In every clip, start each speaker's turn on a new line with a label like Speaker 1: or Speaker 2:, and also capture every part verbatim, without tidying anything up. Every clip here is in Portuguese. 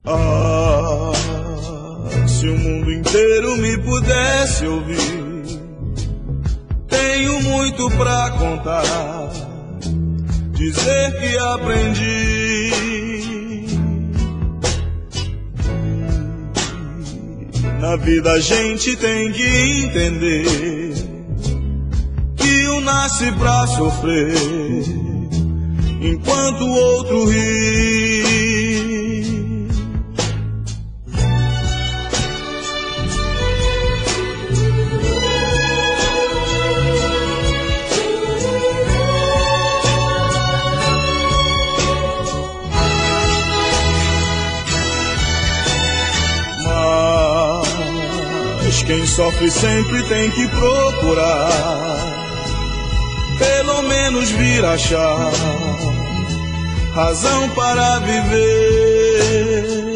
Speaker 1: Ah, se o mundo inteiro me pudesse ouvir, tenho muito pra contar, dizer que aprendi. Na vida a gente tem que entender que um nasce pra sofrer, enquanto o outro ri. Mas quem sofre sempre tem que procurar, pelo menos vir achar razão para viver.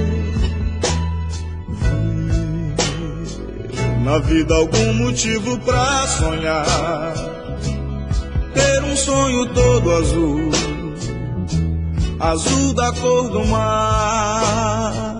Speaker 1: Na vida algum motivo pra sonhar, ter um sonho todo azul, azul da cor do mar.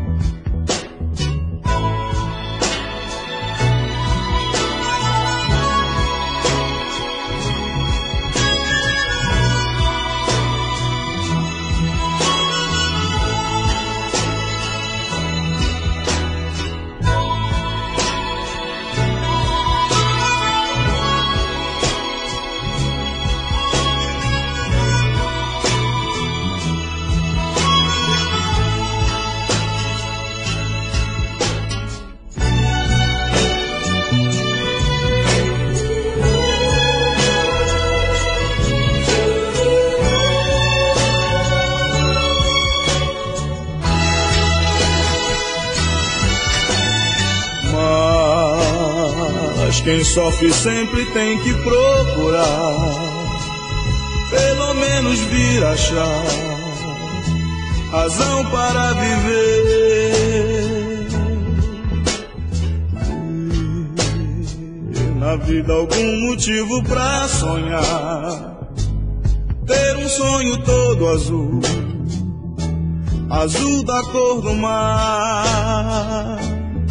Speaker 1: Mas quem sofre sempre tem que procurar, pelo menos vir achar razão para viver. Na vida algum motivo pra sonhar, ter um sonho todo azul, azul da cor do mar.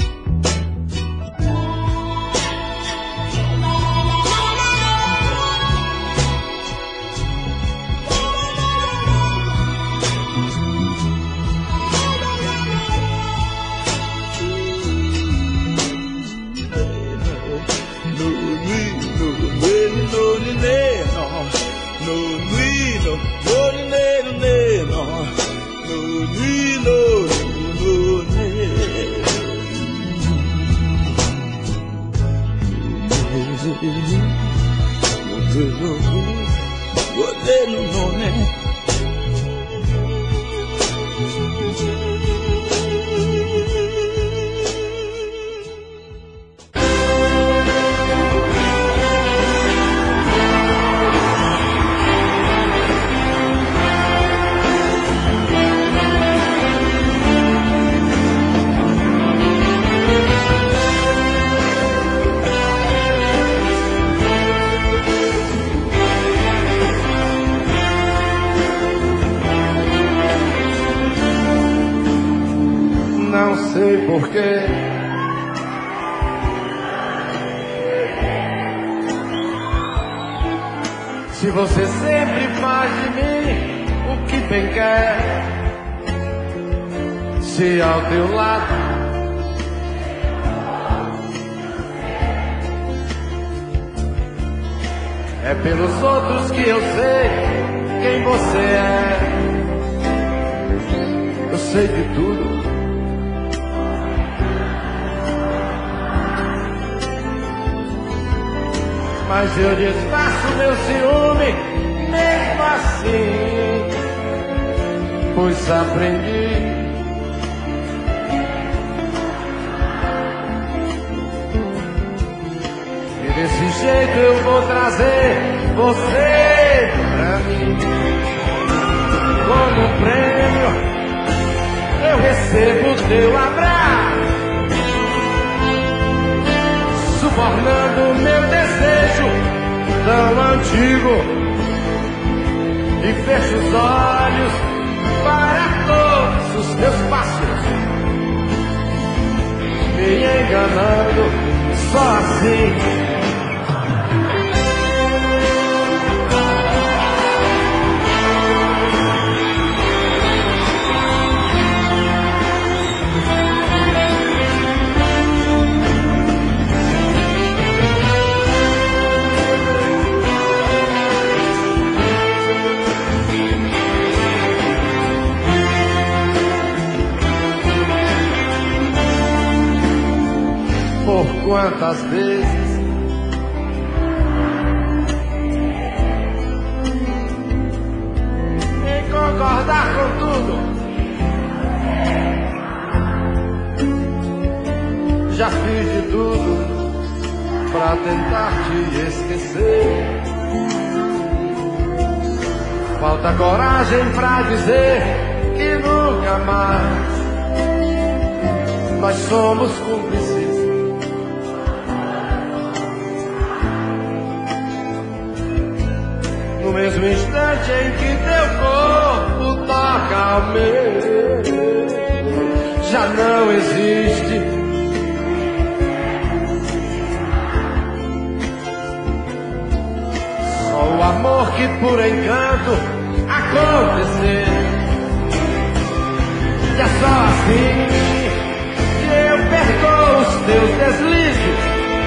Speaker 2: Não sei porquê, se você sempre faz de mim o que bem quer, se ao teu lado é pelos outros que eu sei quem você é. Eu sei de tudo, mas eu disfarço meu ciúme mesmo assim, pois aprendi e desse jeito eu vou trazer você pra mim. Como um prêmio eu recebo teu abraço, subornando meu desejo tão antigo, e fecho os olhos para todos os teus passos. por quantas vezes em concordar com tudo. Já fiz de tudo pra tentar te esquecer. Falta coragem pra dizer que nunca mais nós somos cúmplices. No mesmo instante em que teu corpo toca ao meu, já não existe. Só o amor que por encanto aconteceu. E é só assim que eu perdoo os teus deslizes.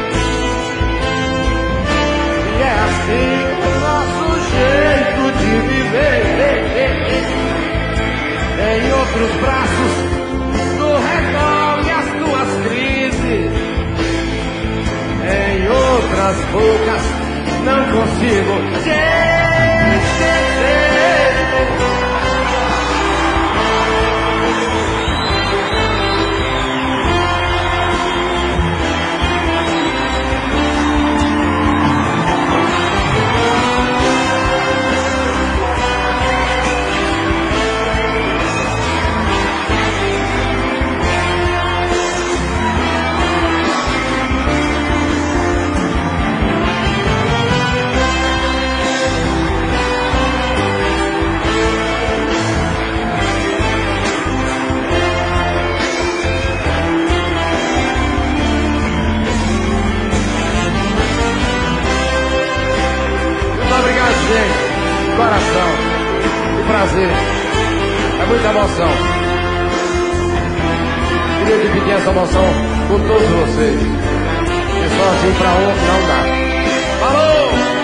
Speaker 2: E é assim o nosso jeito de viver. Em outros braços, no retorno as tuas crises. Em outras bocas, não consigo te esquecer. Coração, que prazer, é muita emoção. Queria dividir essa emoção com todos vocês. E só assim pra um não dá. Falou!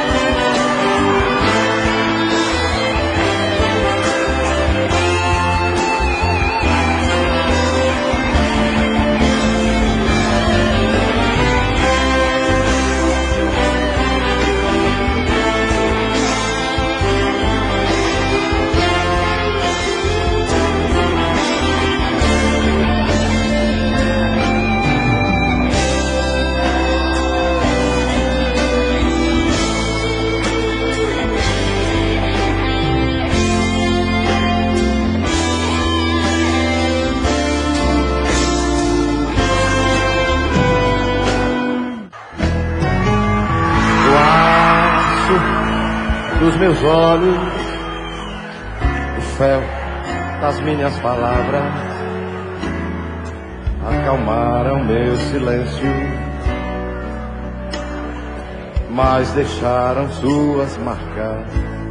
Speaker 2: Dos meus olhos, o fel das minhas palavras acalmaram meu silêncio, mas deixaram suas marcas.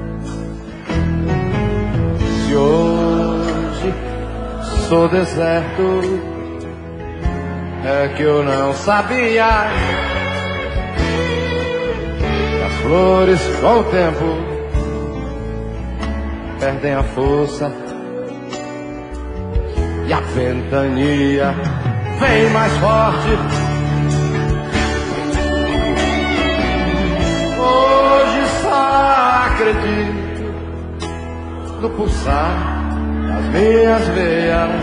Speaker 2: Se hoje sou deserto, é que eu não sabia. Flores com o tempo perdem a força e a ventania vem mais forte. Hoje só acredito no pulsar das minhas veias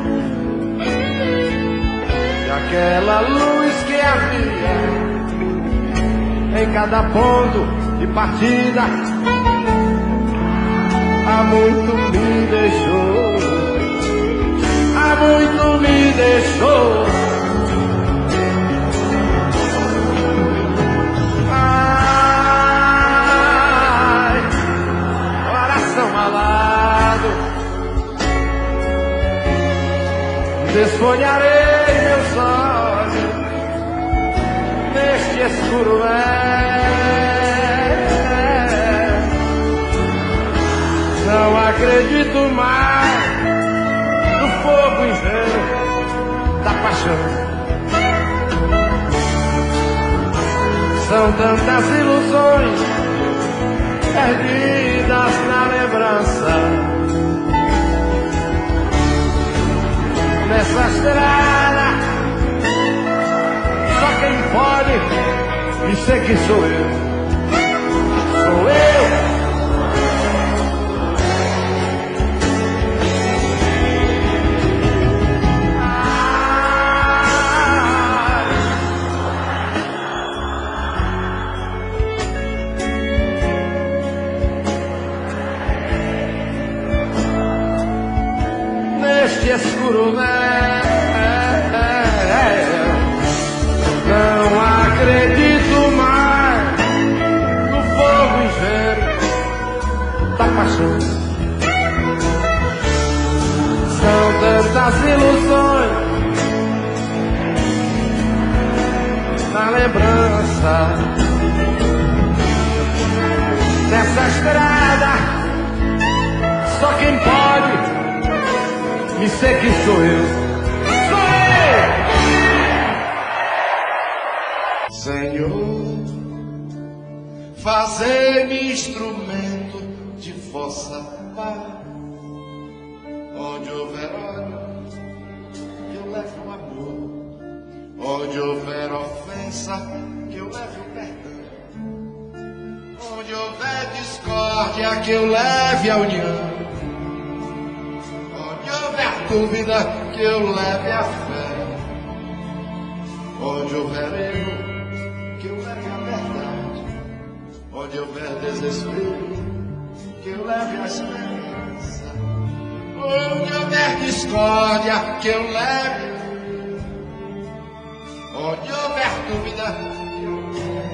Speaker 2: e aquela luz que havia em cada ponto de partida, há muito me deixou, há muito me deixou. Ai, coração malado, desfolharei meus olhos neste escuro é. Não acredito mais no fogo ingênuo da paixão. São tantas ilusões perdidas na lembrança. Nessa estrada só e sei que sou eu. Sou eu. Neste escuro véu, não acredito mais no fogo ingênuo da paixão. São tantas ilusões na lembrança dessa estrada. Só quem pode me seguir sou eu. Sou eu!
Speaker 3: Senhor, fazei-me instrumento de vossa paz. Onde houver ódio, que eu leve o amor. Onde houver ofensa, que eu leve o perdão. Onde houver discórdia, que eu leve a união. Onde houver dúvida, que eu leve a fé. Onde houver erro, que eu leve a verdade. Onde houver desespero, que eu leve a esperança. Onde houver discórdia, que eu leve. Onde houver dúvida, que eu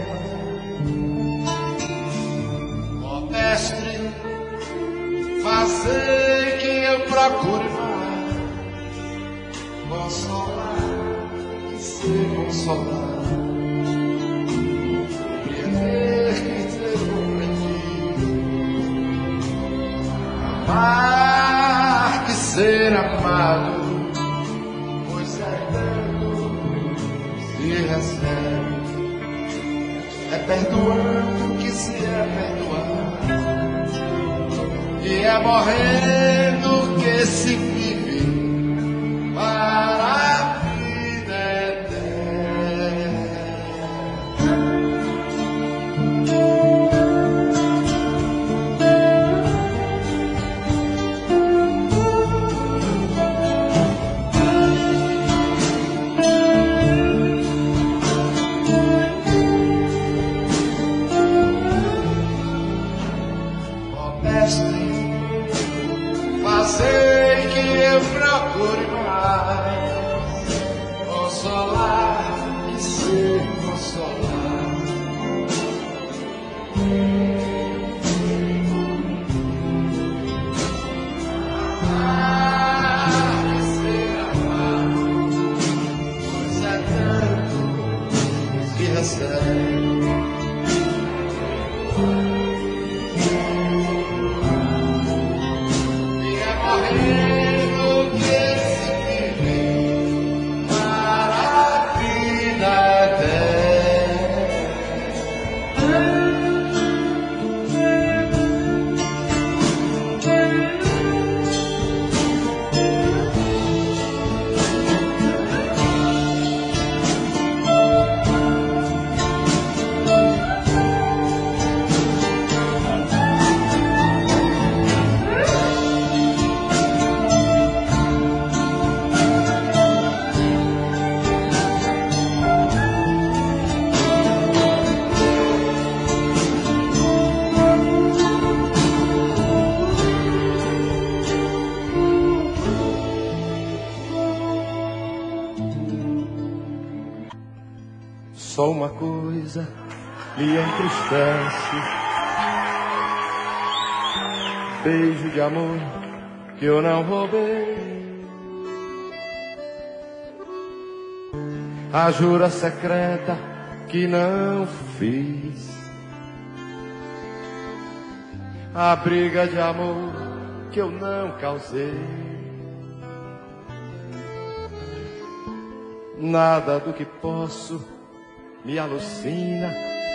Speaker 3: leve. Ó mestre, fazei que eu procure mais consolar e ser consolar, compreender que ser compreendido, amar que ser amado, pois é dando se recebe, é perdoando que se é perdoado. E é morrendo que se vive para a vida eterna. Ó mestre, sei que eu procure mais consolar e ser consolar. Amar e ser amado, pois é tanto que recebe. Morrendo que se vive para a vida eterna. Só uma coisa me entristece: beijo de amor que eu não roubei, a jura secreta que não fiz, a briga de amor que eu não causei. Nada do que posso me alucina,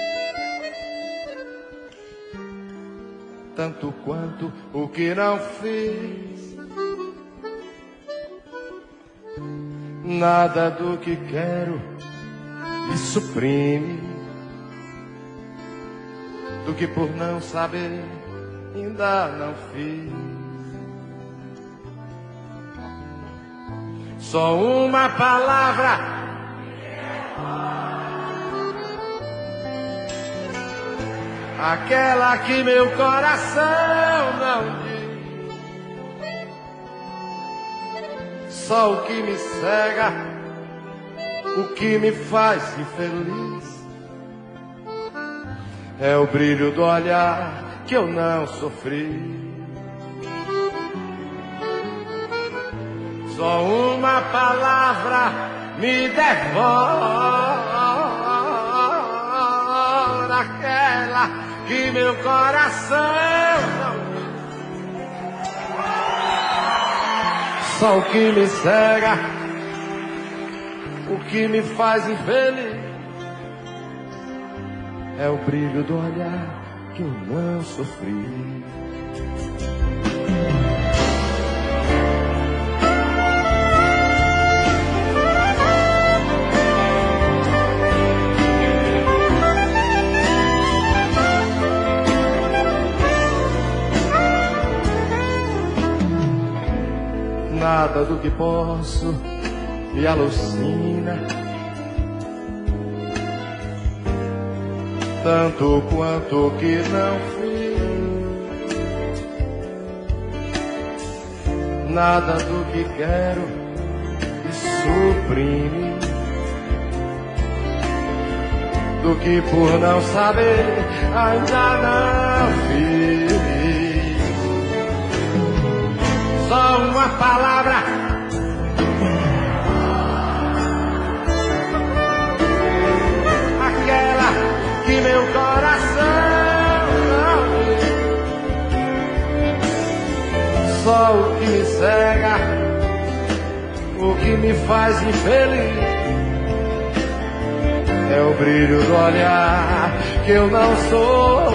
Speaker 3: tanto quanto o que não fiz. Nada do que quero me suprime,
Speaker 2: do que por não saber ainda não fiz. Só uma palavra, aquela que meu coração não diz. Só o que me cega, o que me faz infeliz, é o brilho do olhar que eu não sofri. Só uma palavra me devora, aquela que meu coração não. Só o que me cega, o que me faz infeliz, é o brilho do olhar que eu não sofri. Nada do que posso me alucina, tanto quanto que não fiz. Nada do que quero me suprime, do que por não saber ainda não fiz. Só uma palavra, aquela que meu coração não diz. Só o que me cega, o que me faz infeliz, é o brilho do olhar que eu não sou.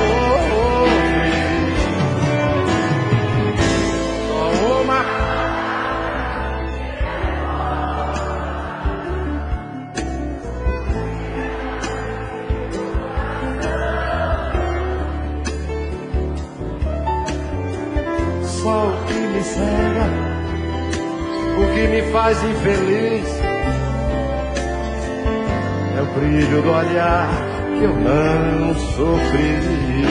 Speaker 2: Só o que me cega, o que me faz infeliz, é o brilho do olhar que eu não sofri.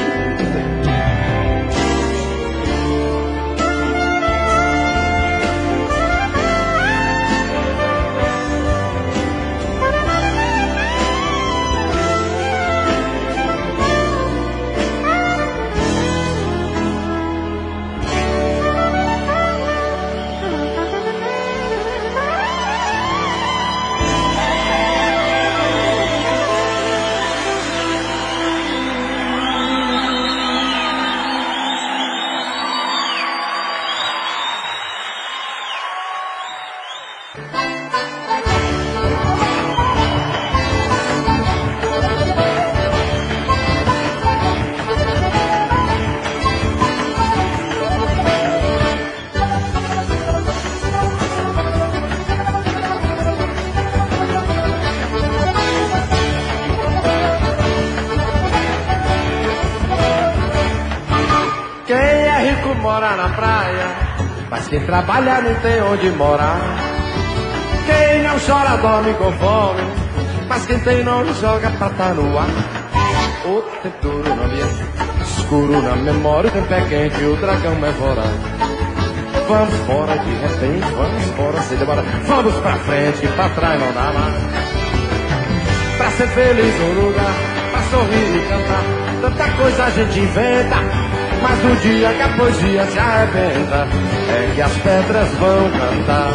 Speaker 2: Mora na praia, mas quem trabalha não tem onde morar. Quem não chora dorme com fome, mas quem tem nome joga pra tá no ar. O tempo duro no ambiente, escuro na memória, o tempo é quente, o dragão é voraz. Vamos fora de repente, vamos fora sem demora. Vamos pra frente, que pra trás não dá mais. Pra ser feliz no lugar, pra sorrir e cantar, tanta coisa a gente inventa, mas no dia que a poesia se arrebenta, é que as pedras vão cantar.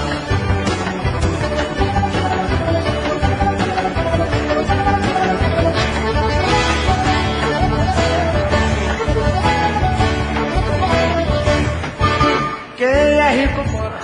Speaker 2: Quem é rico mora,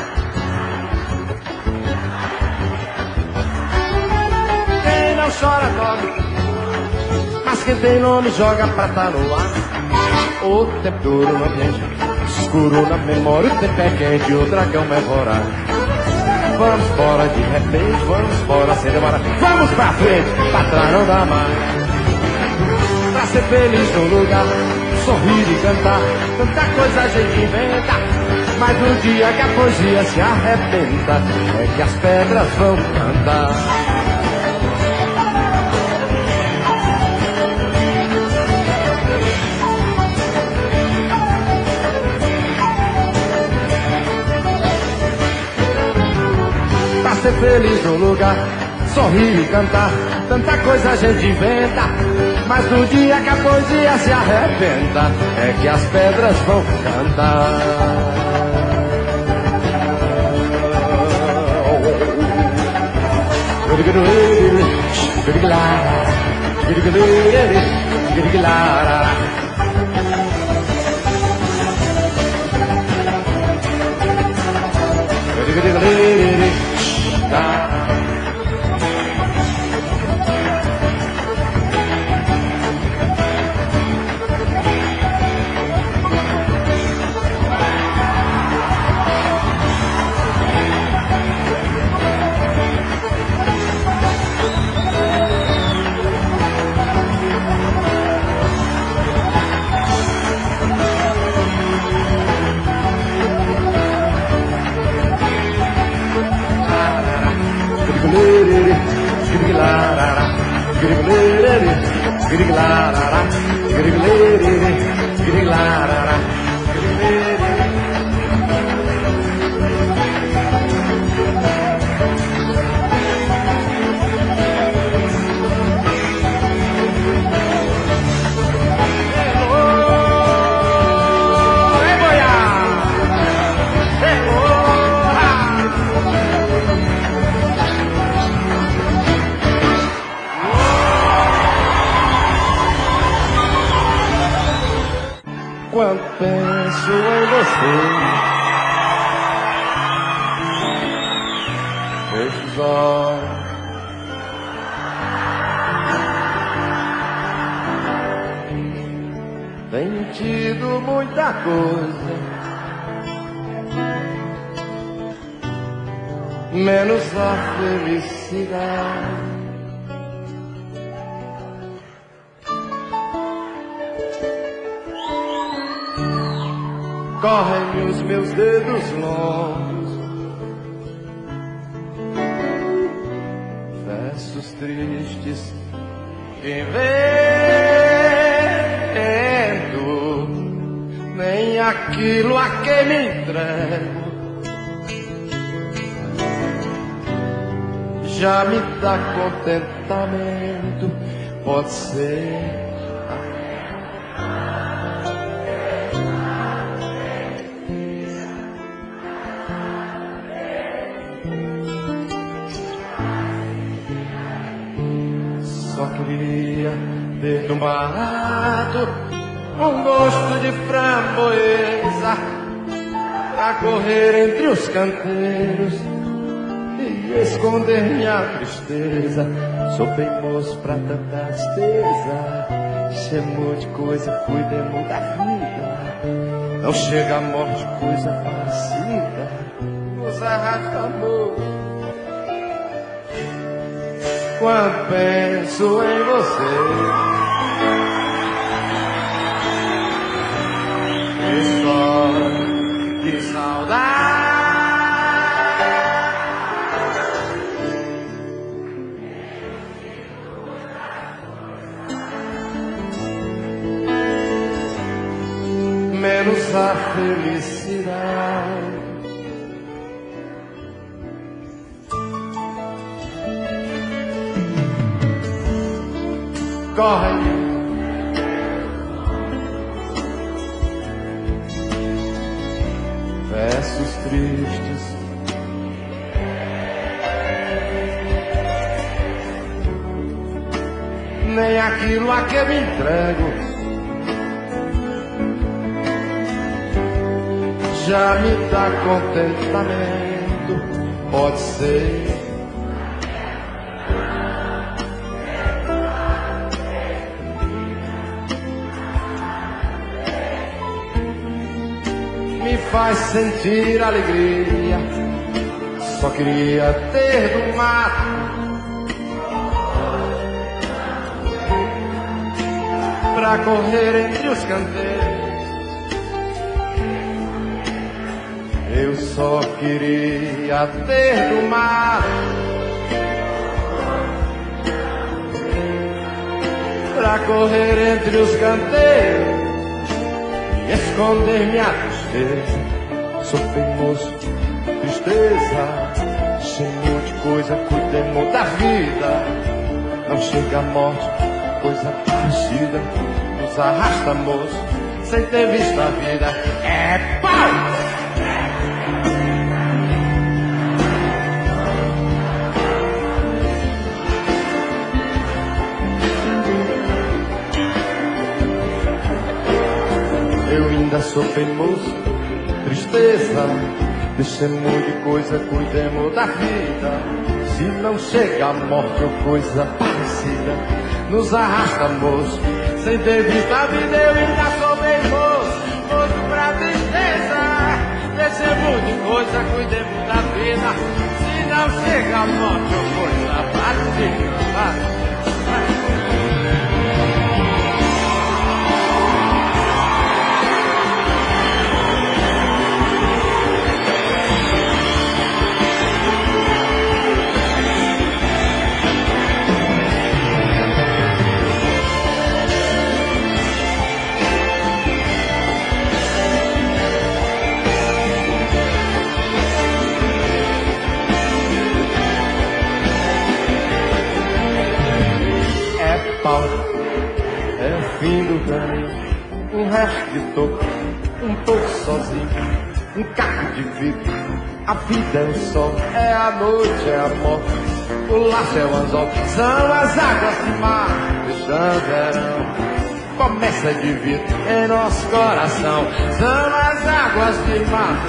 Speaker 2: quem não chora dorme, mas quem tem nome joga pra tá no ar. O tempo duro no ambiente, escuro na memória, o tempo é quente, o dragão é voraz. Vamos fora de repente, vamos fora sem demora. Vamos pra frente, pra trás não dá mais. Pra ser feliz no lugar, sorrir e cantar, tanta coisa a gente inventa, mas no dia que a poesia se arrebenta, é que as pedras vão cantar. Pra ser feliz no lugar, sorrir e cantar, tanta coisa a gente inventa, mas no dia que a poesia se arrebenta, é que as pedras vão cantar. Quando penso em você, fecho os olhos, tenho tido muita coisa, menos a felicidade. Correm os meus dedos longos, versos tristes que invento, nem aquilo a que me entrego já me dá contentamento. Pode ser só queria ter no mato um gosto de framboesa pra correr entre os canteiros e esconder minha tristeza. Sou bem moço pra tanta tristeza, chamou de coisa, cuidemos da vida. Não chega a morte, coisa parecida, nos arrasta amor. Quando penso em você, que só de saudade, menos a felicidade. Corre versos tristes, nem aquilo a que me entrego já me dá contentamento. Pode ser me faz sentir alegria. Só queria ter do mato pra correr entre os canteiros. Eu só queria ter do mar pra correr entre os canteiros e esconder minha tristeza. Sou famoso, tristeza, cheio de coisa, cuidemos da vida. Não chega a morte, coisa parecida, nos arrasta, moço, sem ter visto a vida. É pau! Eu ainda sou famoso, tristeza, deixemos de coisa, cuidemos da vida. Se não chega a morte ou coisa parecida, nos arrasta, moço, sem ter visto a vida. Eu ainda sou bem moço, moço pra tristeza. Deixemos de coisa, cuidemos da vida. Se não chega a morte ou coisa parecida. É o fim do caminho, um resto de toco, um pouco sozinho, um caco de vidro. A vida é o sol, é a noite, é a morte, o laço é o anzol, são as águas de mar, fechando verão. Começa de vidro em nosso coração, são as águas de mar.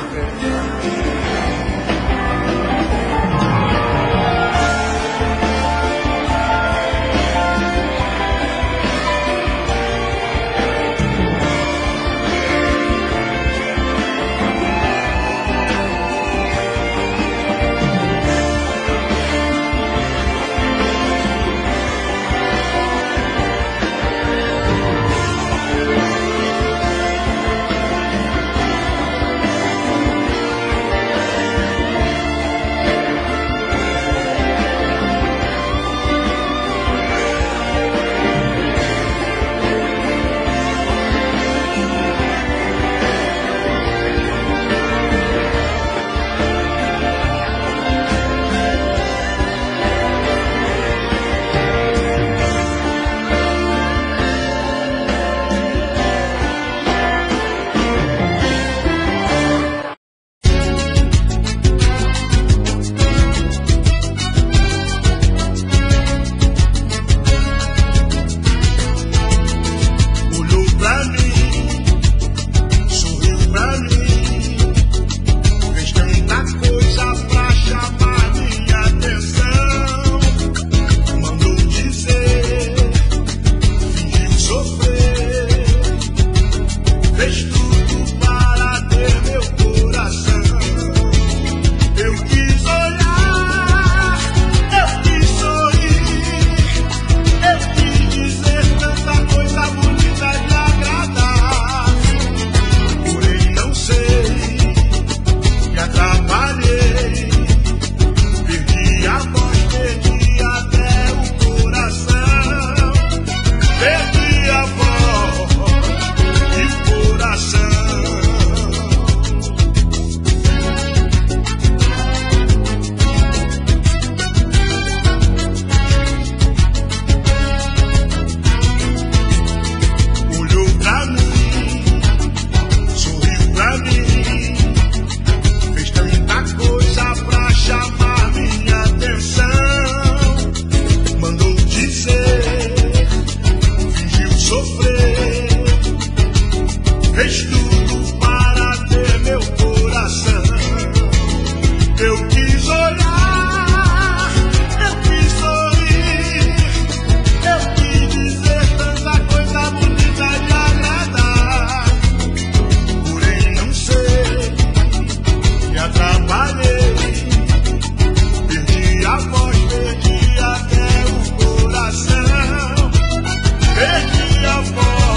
Speaker 3: Perdi a voz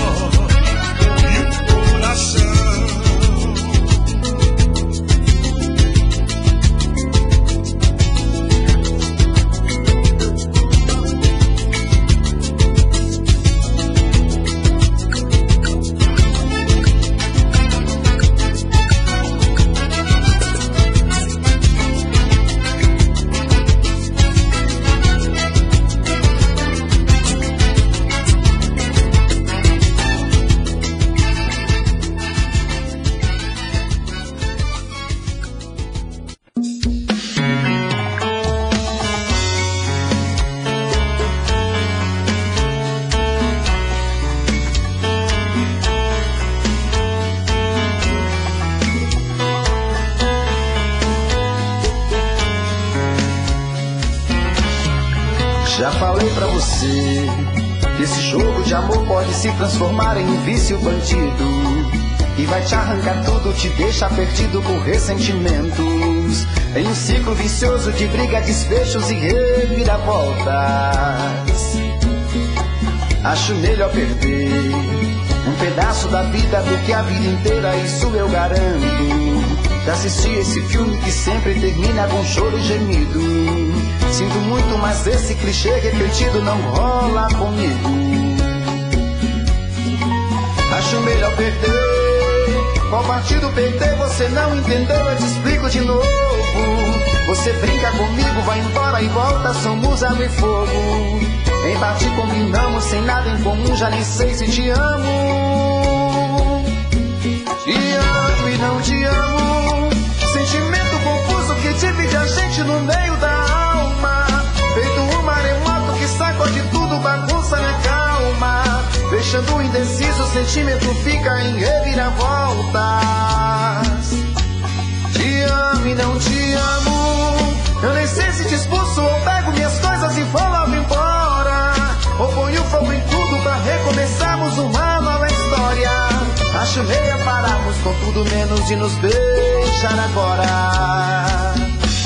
Speaker 4: Já falei pra você que esse jogo de amor pode se transformar em um vício bandido, e vai te arrancar tudo, te deixa perdido por ressentimentos, em um ciclo vicioso de briga, desfechos e reviravoltas. Acho melhor perder um pedaço da vida do que a vida inteira, isso eu garanto. Já assisti esse filme que sempre termina com choro e gemido. Sinto muito, mas esse clichê repetido não rola comigo. Acho melhor perder. Qual partido perder? Você não entendeu, eu te explico de novo. Você brinca comigo, vai embora e volta, somos água e fogo. Em parte combinamos, sem nada em comum, já nem sei se te amo. Te amo e não te amo. Sentimento confuso que divide a gente no meio da alma. Feito um maremoto que sacode tudo, bagunça minha calma. Deixando indeciso, o sentimento fica em reviravoltas. Te amo e não te amo. Eu nem sei se te expulso ou pego minhas coisas e vou logo embora, ou ponho fogo em tudo pra recomeçarmos uma nova história. Acho melhor pararmos com tudo menos de nos beijar agora.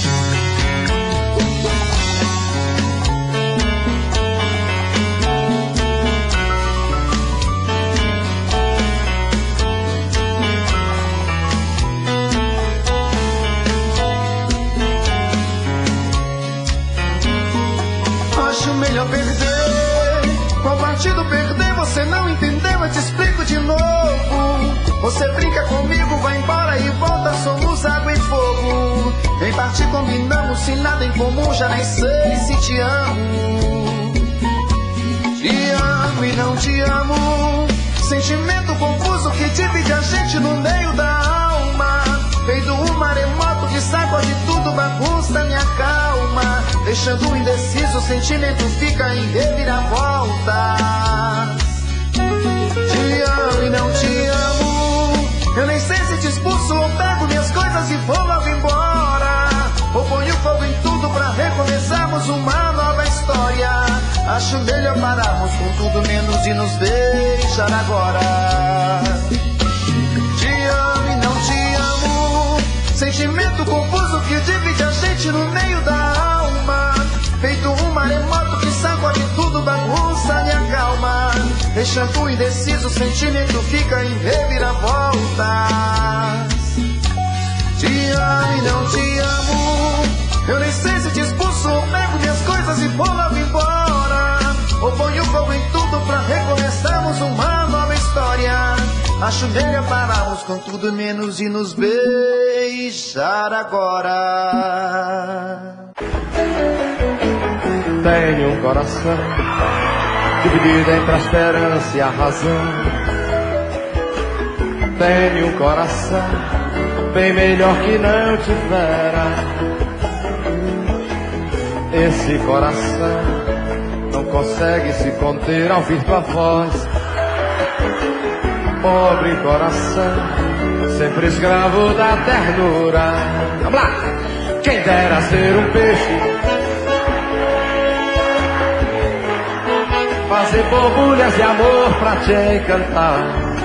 Speaker 4: Acho melhor perder. Qual partido perder? Você não entendeu, eu te explico de novo. Você brinca comigo, vai embora e volta, somos água e fogo. Em parte combinamos, sem nada em comum, já nem sei se te amo. Te amo e não te amo. Sentimento confuso que divide a gente no meio da alma. Feito um maremoto que sacode tudo, bagunça minha calma. Deixando indeciso, o sentimento fica em reviravoltas. Te amo e não te amo. Eu nem sei se te expulso ou pego minhas coisas e vou logo embora, ou ponho fogo em tudo pra recomeçarmos uma nova história. Acho melhor pararmos com tudo menos de nos beijar agora. Te amo e não te amo. Sentimento confuso que divide a gente no meio da alma. Feito um maremoto que sacode tudo, bagunça minha calma. Deixando indeciso, o sentimento fica em reviravoltas. Te amo e não te amo. Eu nem sei se te expulso ou pego minhas coisas e vou logo embora, ou ponho fogo em tudo pra recomeçarmos uma nova história. Acho melhor pararmos com tudo menos de nos beijar agora.
Speaker 2: Tenho um coração dividido entre a esperança e a razão. Tenho um coração bem melhor que não tivera. Esse coração não consegue se conter ao ouvir tua voz. Pobre coração, sempre escravo da ternura. Vamos lá! Quem dera ser um peixe, fazer borbulhas de amor pra te encantar,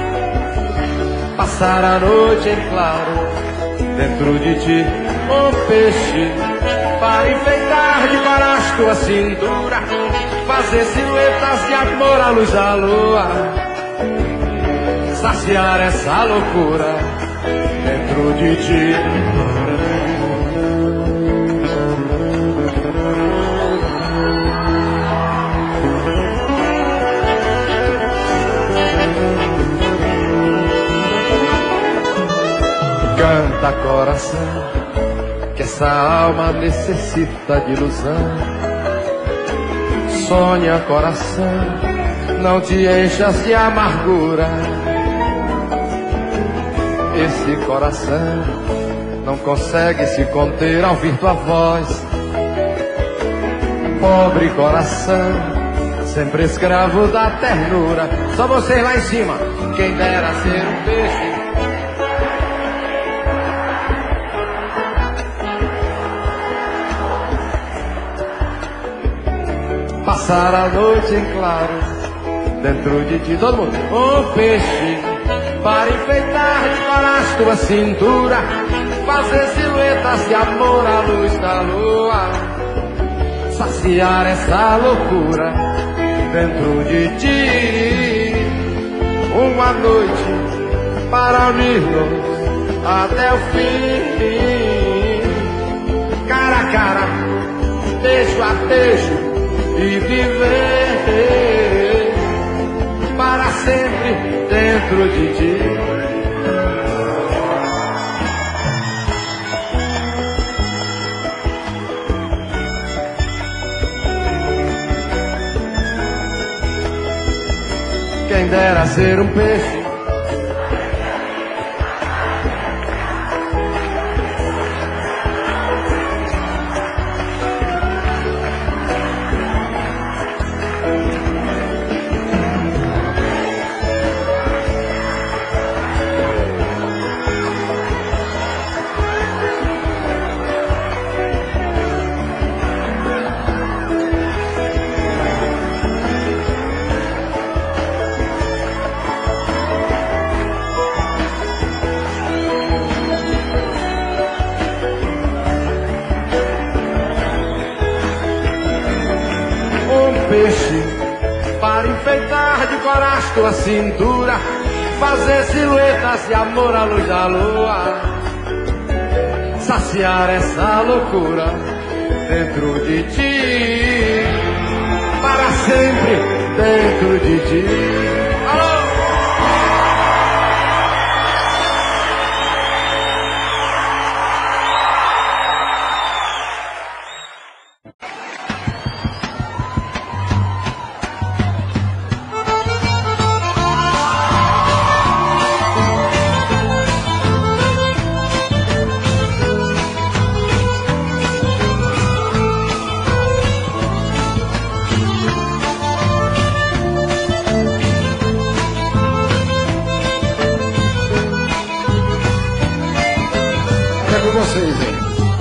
Speaker 2: passar a noite em claro dentro de ti, um peixe para enfeitar de corais tua cintura, fazer silhuetas de amor à luz da lua, saciar essa loucura dentro de ti. Canta, coração, que essa alma necessita de ilusão. Sonha, coração, não te enchas de amargura. Esse coração não consegue se conter ao ouvir tua voz. Pobre coração, sempre escravo da ternura. Só vocês lá em cima. Quem dera ser um peixe, passar a noite em claro dentro de ti. Todo mundo. Um peixe para enfeitar de coras tua cintura, fazer silhuetas de amor à luz da lua, saciar essa loucura dentro de ti. Uma noite para unir-nos até o fim, cara a cara, beijo a beijo, e viver para sempre dentro de ti. Quem dera ser um peixe para enfeitar de coras tua cintura, fazer silhuetas de amor à luz da lua, saciar essa loucura dentro de ti, para sempre dentro de ti. Alô! Vocês, hein?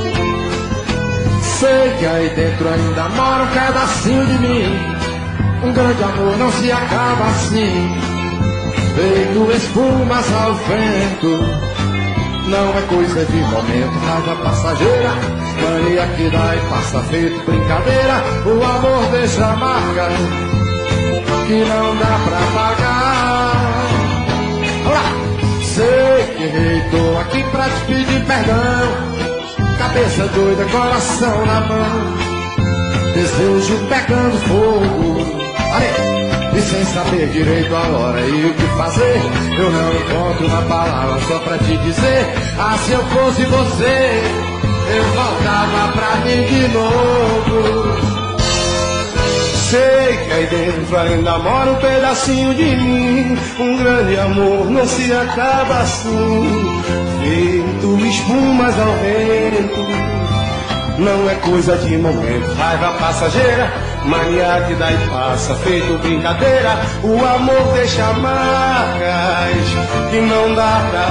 Speaker 2: Sei que aí dentro ainda mora um pedacinho de mim. Um grande amor não se acaba assim, feito espumas ao vento. Não é coisa de momento, raiva passageira, mania que dá e passa feito brincadeira. O amor deixa marca que não dá pra pagar. Olá! Sei que errei, tô aqui pra te pedir perdão. Cabeça doida, coração na mão, desejo pegando fogo. Aê! E sem saber direito a hora e o que fazer, eu não encontro uma palavra só pra te dizer. Ah, se eu fosse você, eu voltava pra mim de novo. Sei que aí dentro ainda mora um pedacinho de mim. Um grande amor não se acaba assim, feito espumas ao vento. Não é coisa de momento, raiva passageira, mania que dá e passa, feito brincadeira. O amor deixa marcas que não dá pra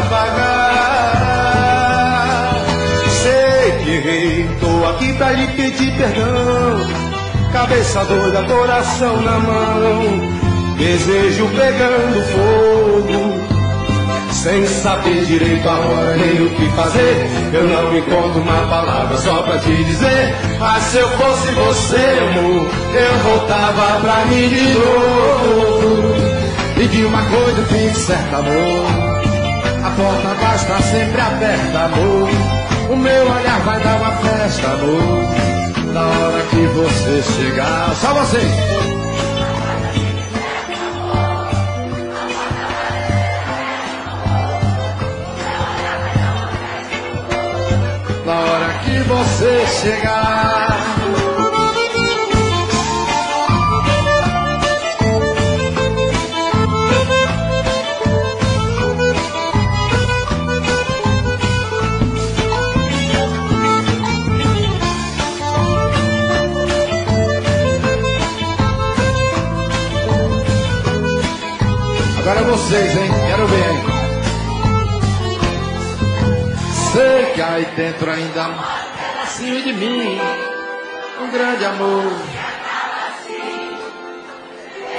Speaker 2: pagar. Sei que errei, tô aqui pra lhe pedir perdão. Cabeça doida, coração na mão, desejo pegando fogo. Sem saber direito a hora nem o que fazer, eu não encontro uma palavra só pra te dizer. Ah, se eu fosse você, amor, eu voltava pra mim de novo. E de uma coisa fique certa, amor, a porta vai estar sempre aberta, amor. O meu olhar vai dar uma festa, amor, na hora que você chegar. Só vocês! Na hora que você chegar. Agora vocês, hein? Quero ver, hein? Sei que aí dentro ainda um pedacinho de mim, um grande amor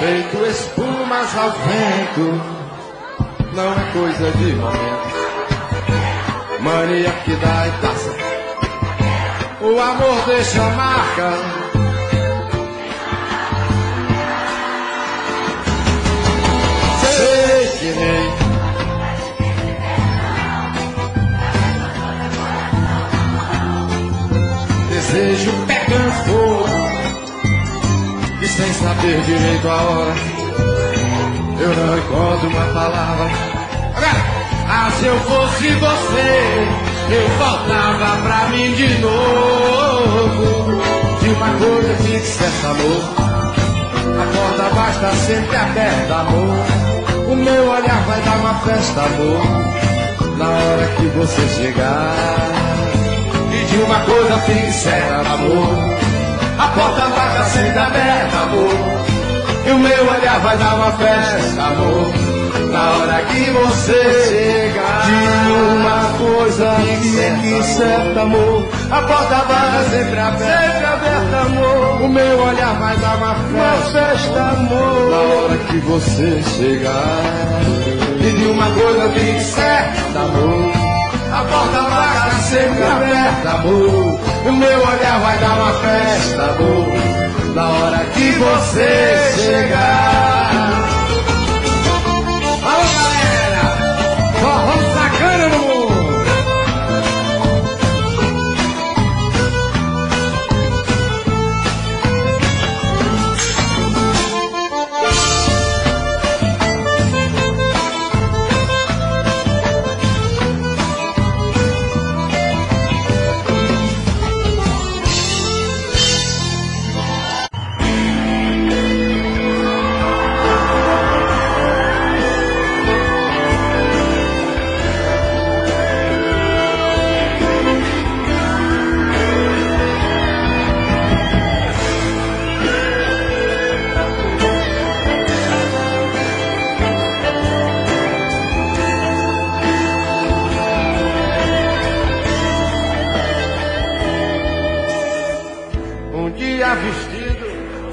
Speaker 2: feito espumas ao vento, não é coisa de momento. Mania que dá e passa, o amor deixa marca. Sei que nem desejo pegando fogo, e sem saber direito a hora, eu não encontro uma palavra. Ah, se eu fosse você, eu voltava pra mim de novo. De uma coisa fixa, essa amor, a porta vai estar sempre aberta, amor. O meu olhar vai dar uma festa, amor, na hora que você chegar. E de uma coisa fixa, amor, a porta vai estar sempre aberta, amor. E o meu olhar vai dar uma festa, amor, na hora que você chegar. De uma coisa fique certa, amor, a porta vai estar sempre aberta, sempre aberta, amor. O meu olhar vai dar uma festa, amor, na hora que você chegar. E de uma coisa fique certa, amor, a porta vai estar sempre aberta, amor. O meu olhar vai dar uma festa, amor, na hora que você chegar. Alô, galera! Forró sacana no mundo! Vestido,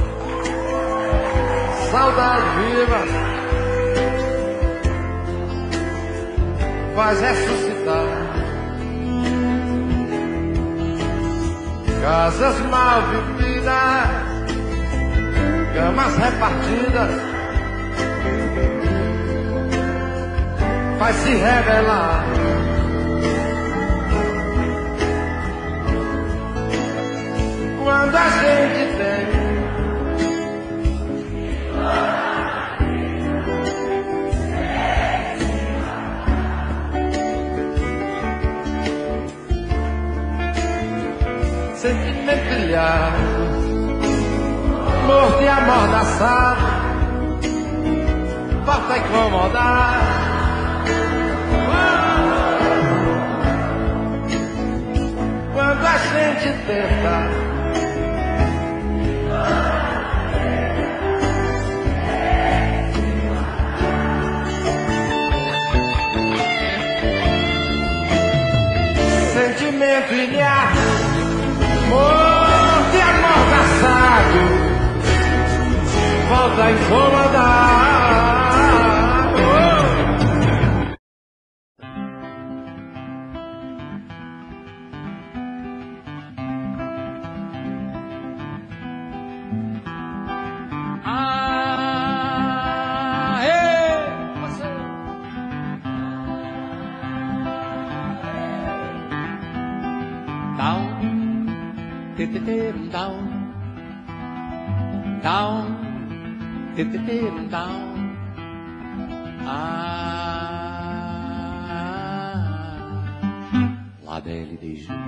Speaker 2: saudade viva, faz ressuscitar casas mal vividas, camas repartidas, faz se revelar. Quando a gente tem sentimento ilhado, morto e amordaçado, basta incomodar. Quando a gente tenta sentimento ilhado, morto e amordaçado, volta a incomodar.
Speaker 5: Ah, ei, você. Down, down, down, down. Ah, La Belle des Jours.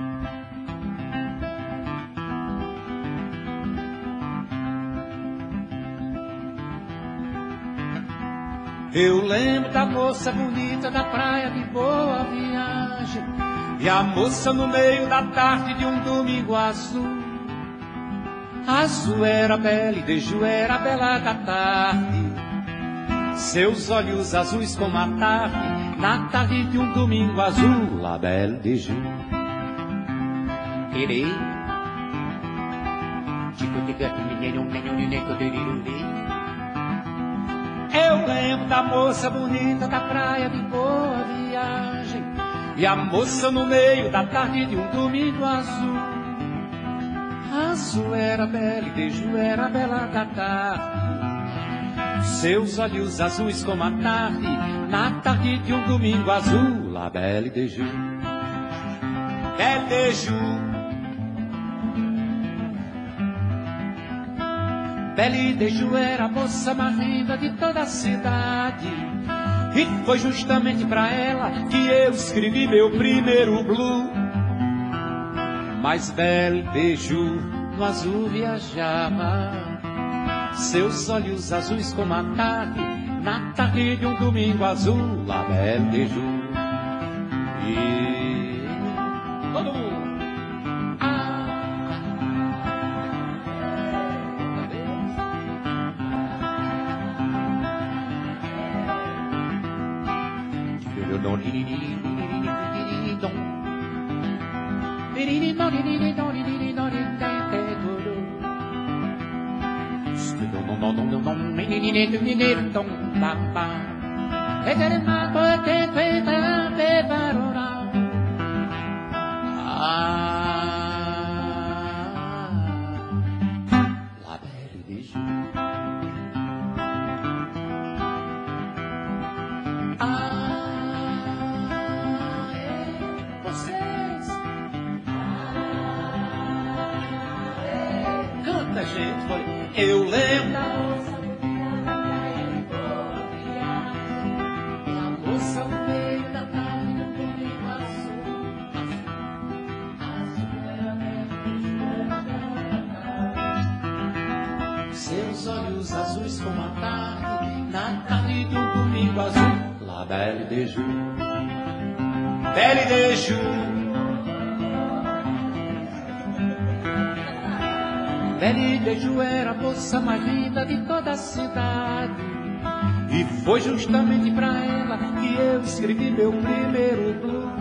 Speaker 5: Eu lembro da moça bonita da praia de Boa Viagem, e a moça no meio da tarde de um domingo azul. Azul era Belle de Joux, era a bela da tarde. Seus olhos azuis como a tarde, na tarde de um domingo azul. La Belle de Joux. Irei. Chico de gato, menino, menino, menino, menino. Eu lembro da moça bonita da praia de Boa Viagem, e a moça no meio da tarde de um domingo azul. Azul era bela e beijo era bela da tarde, seus olhos azuis como a tarde, na tarde de um domingo azul. La belle de jour, belle de jour, Belle de jour era a moça mais linda de toda a cidade, e foi justamente pra ela que eu escrevi meu primeiro blue. Mas Belle de jour no azul viajava, seus olhos azuis como a tarde, na tarde de um domingo azul. La Belle de jour. E todo mundo. La Belle de jour. Canta, gente, foi. Eu lembro da moça da praia de Boa Viagem, e a moça no meio da tarde do domingo azul. Azul era bela, era seus olhos azuis como a tarde, na tarde de um domingo azul. La Belle de jour, Belle de jour. Belle de jour era a moça mais linda de toda a cidade, e foi justamente pra ela que eu escrevi meu primeiro blue.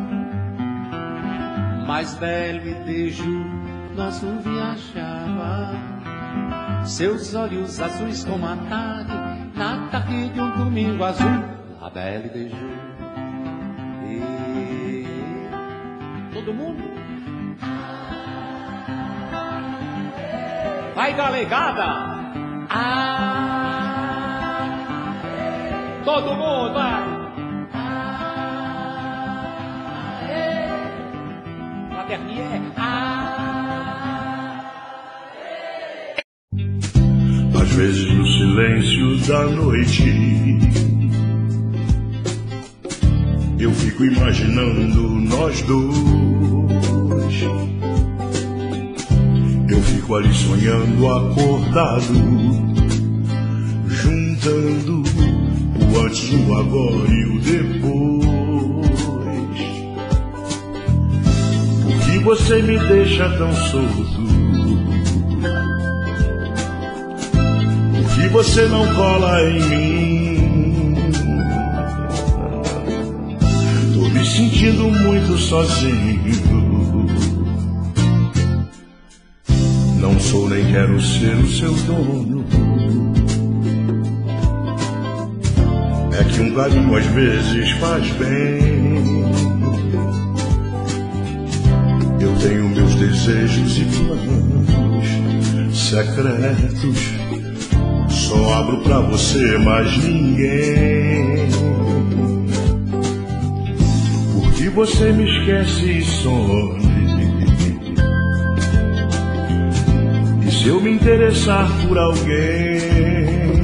Speaker 5: Mas Belle de jour no azul viajava, seus olhos azuis como a tarde, na tarde de um domingo azul. La Belle de jour. E todo mundo vai, galegada! Ah, todo mundo vai! Ah, Laternier! Ah,
Speaker 1: às vezes no silêncio da noite eu fico imaginando nós dois. Eu fico ali sonhando acordado, juntando o antes, o agora e o depois. Por que você me deixa tão solto? Por que você não cola em mim? Tô me sentindo muito sozinho. Não sou nem quero ser o seu dono. É que um carinho às vezes faz bem. Eu tenho meus desejos e planos secretos, só abro pra você, mais ninguém. Porque você me esquece e some. Se eu me interessar por alguém,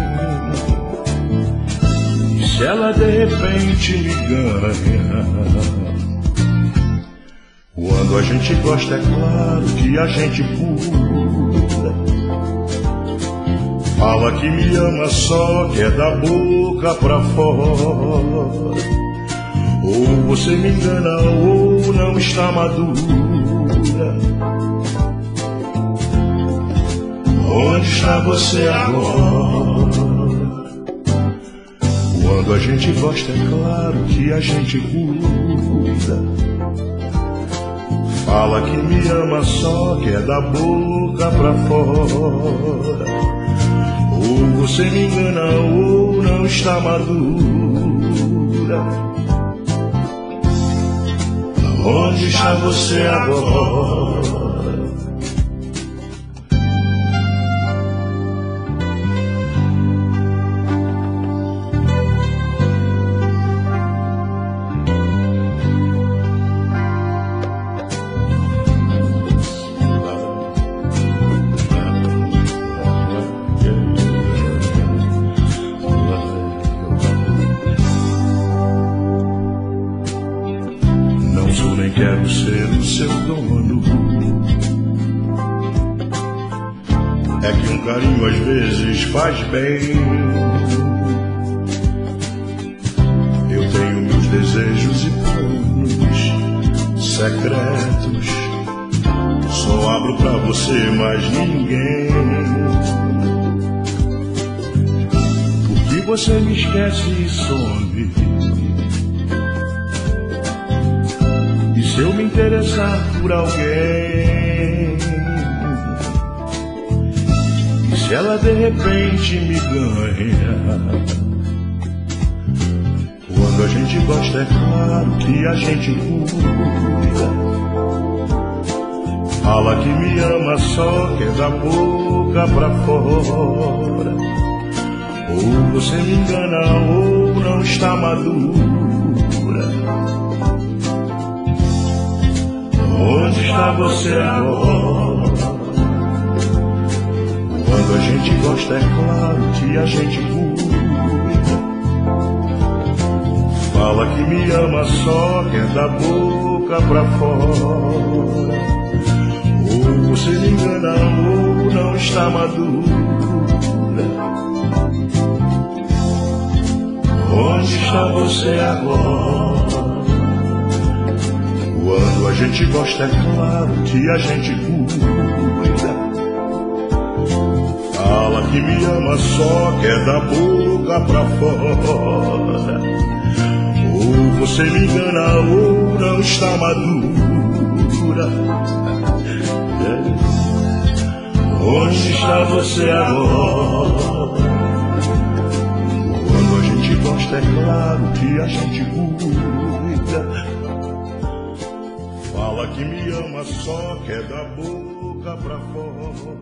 Speaker 1: e se ela de repente me ganha, quando a gente gosta é claro que a gente cura. Fala que me ama só, que é da boca pra fora. Ou você me engana ou não está madura. Onde está você agora? Quando a gente gosta é claro que a gente cuida. Fala que me ama só, que é da boca pra fora. Ou você me engana ou está madura. Onde está você agora? Nem quero ser o seu dono. É que um carinho às vezes faz bem. Eu tenho meus desejos e planos secretos. Só abro pra você, mais ninguém. Porque você me esquece e some. Se eu me interessar por alguém, e se ela de repente me ganha, quando a gente gosta é claro que a gente cuida. Fala que me ama só que é da boca pra fora. Ou você me engana ou não está madura. Onde está você agora? Quando a gente gosta é claro que a gente cuida. Fala que me ama só que é da boca pra fora. Ou você me engana ou não está madura. Onde está você agora? Quando a gente gosta é claro que a gente cuida. Fala que me ama só que é da boca pra fora. Ou você me engana ou não está madura. Onde está você agora? Quando a gente gosta é claro que a gente cuida. Fala que me ama só que é da boca pra fora.